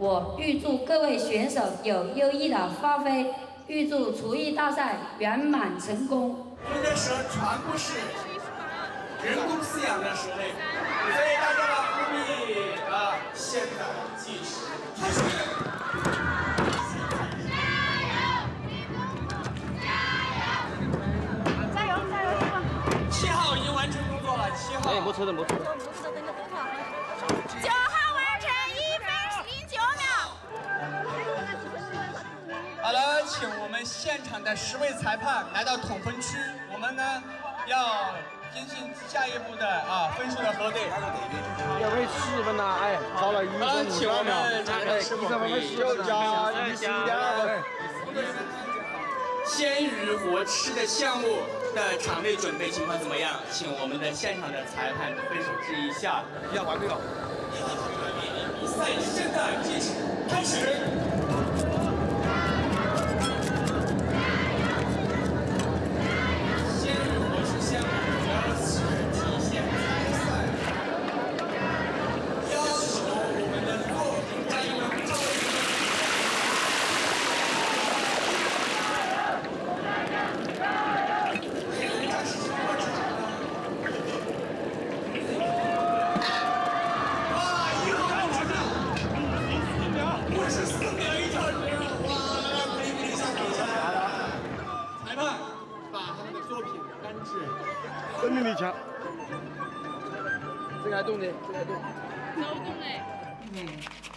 我预祝各位选手有优异的发挥，预祝厨艺大赛圆满成功。 我们的蛇全部是人工饲养的蛇类，所以大家的务必现在计时开始。 7号已经完成工作了，7号。 哎，没错的，没错的。 9号完成1分09秒。 好了，请我们现场的10位裁判来到统分区，我们呢要进行下一步的分数的核对。 要为10分呐，哎，超了1分52秒，哎，13分10加11.2分。 鲜鱼活吃的项目的场内准备情况怎么样？请我们的现场的裁判分手制一下。 要完毕了。 比赛现在计时开始。鲜鱼活吃项目主要是体现参赛要求我们的作品战友们照顾。 生命力强，这个还动的，这个还动。 手动的。